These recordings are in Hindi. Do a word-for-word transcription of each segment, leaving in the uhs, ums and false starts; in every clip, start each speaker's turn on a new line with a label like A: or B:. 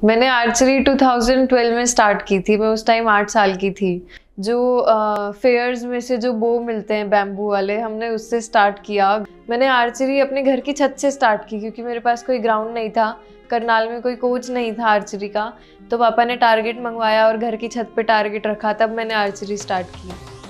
A: मैंने आर्चरी टू थाउज़ेंड ट्वेल्व में स्टार्ट की थी। मैं उस टाइम आठ साल की थी। जो फेयर्स में से जो बो मिलते हैं बैम्बू वाले, हमने उससे स्टार्ट किया। मैंने आर्चरी अपने घर की छत से स्टार्ट की क्योंकि मेरे पास कोई ग्राउंड नहीं था, करनाल में कोई कोच नहीं था आर्चरी का। तो पापा ने टारगेट मंगवाया और घर की छत पे टारगेट रखा, तब मैंने आर्चरी स्टार्ट की।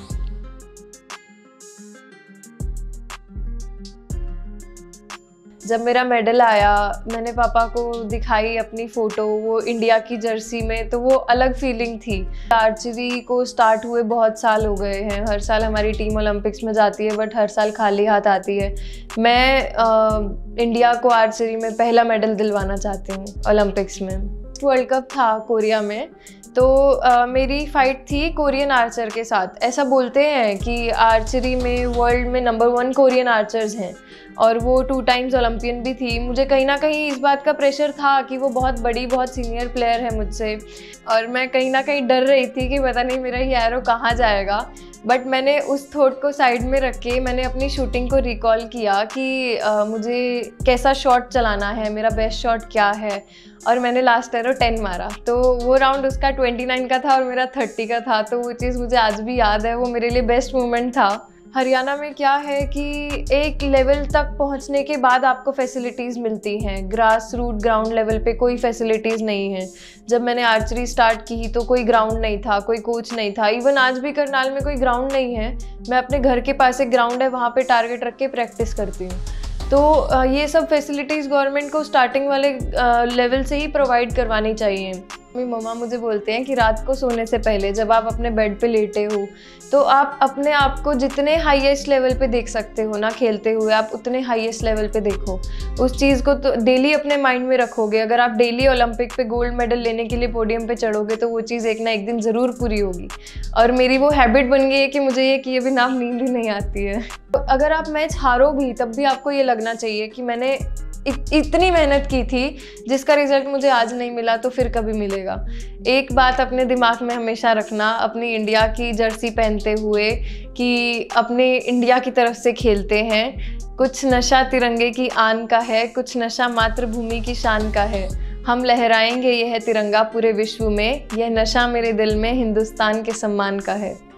A: जब मेरा मेडल आया, मैंने पापा को दिखाई अपनी फ़ोटो, वो इंडिया की जर्सी में, तो वो अलग फीलिंग थी। आर्चरी को स्टार्ट हुए बहुत साल हो गए हैं। हर साल हमारी टीम ओलंपिक्स में जाती है, बट हर साल खाली हाथ आती है। मैं आ, इंडिया को आर्चरी में पहला मेडल दिलवाना चाहती हूँ ओलंपिक्स में। वर्ल्ड कप था कोरिया में, तो आ, मेरी फ़ाइट थी कोरियन आर्चर के साथ। ऐसा बोलते हैं कि आर्चरी में वर्ल्ड में नंबर वन कोरियन आर्चर्स हैं और वो टू टाइम्स ओलंपियन भी थी। मुझे कहीं ना कहीं इस बात का प्रेशर था कि वो बहुत बड़ी, बहुत सीनियर प्लेयर है मुझसे, और मैं कहीं ना कहीं डर रही थी कि पता नहीं मेरा ये एरो कहाँ जाएगा। बट मैंने उस थॉट को साइड में रख के मैंने अपनी शूटिंग को रिकॉल किया कि आ, मुझे कैसा शॉट चलाना है, मेरा बेस्ट शॉट क्या है, और मैंने लास्ट एरो टेन मारा। तो वो राउंड उसका ट्वेंटी नाइन का था और मेरा थर्टी का था, तो वो चीज़ मुझे आज भी याद है। वो मेरे लिए बेस्ट मोमेंट था। हरियाणा में क्या है कि एक लेवल तक पहुंचने के बाद आपको फैसिलिटीज़ मिलती हैं। ग्रास रूट ग्राउंड लेवल पे कोई फैसिलिटीज़ नहीं है। जब मैंने आर्चरी स्टार्ट की तो कोई ग्राउंड नहीं था, कोई कोच नहीं था। इवन आज भी करनाल में कोई ग्राउंड नहीं है। मैं अपने घर के पास एक ग्राउंड है, वहाँ पे टारगेट रख के प्रैक्टिस करती हूँ। तो ये सब फैसिलिटीज़ गवर्नमेंट को स्टार्टिंग वाले लेवल से ही प्रोवाइड करवानी चाहिए। मेरी मम्मा मुझे बोलते हैं कि रात को सोने से पहले जब आप अपने बेड पे लेटे हो, तो आप अपने आप को जितने हाईएस्ट लेवल पे देख सकते हो ना खेलते हुए, आप उतने हाईएस्ट लेवल पे देखो। उस चीज़ को तो डेली अपने माइंड में रखोगे। अगर आप डेली ओलंपिक पे गोल्ड मेडल लेने के लिए पोडियम पे चढ़ोगे तो वो चीज़ एक ना एक दिन ज़रूर पूरी होगी। और मेरी वो हैबिट बन गई है कि मुझे ये किए बिना नींद ही नहीं आती है। तो अगर आप मैच हारो भी, तब भी आपको ये लगना चाहिए कि मैंने इत, इतनी मेहनत की थी, जिसका रिजल्ट मुझे आज नहीं मिला तो फिर कभी मिलेगा। एक बात अपने दिमाग में हमेशा रखना, अपनी इंडिया की जर्सी पहनते हुए, कि अपने इंडिया की तरफ से खेलते हैं। कुछ नशा तिरंगे की आन का है, कुछ नशा मातृभूमि की शान का है। हम लहराएंगे यह तिरंगा पूरे विश्व में, यह नशा मेरे दिल में हिंदुस्तान के सम्मान का है।